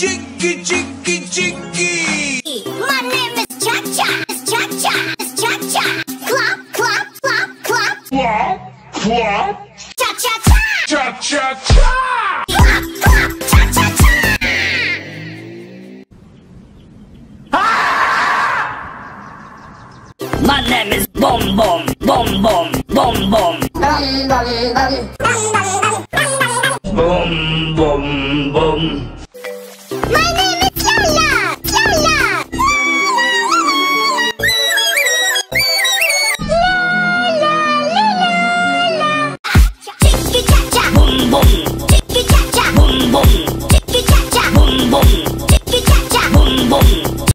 chicky, chicky, chicky. My name is Cha-Cha, Cha-Cha, Cha-Cha. Clap, clap, clap, clap. Clap, clap. Cha-cha-cha. Cha-cha-cha. Clap, clap, cha-cha-cha. My name is Boom Boom, Boom Boom, Boom Boom. Bum, bum, bum. Boom Boom Boom. My name is Lola, Lola. Lola. Chicky cha-cha. Boom Boom, Chicky cha-cha. Boom Boom, Chicky cha-cha. Boom Boom, Chicky cha-cha. Boom Boom.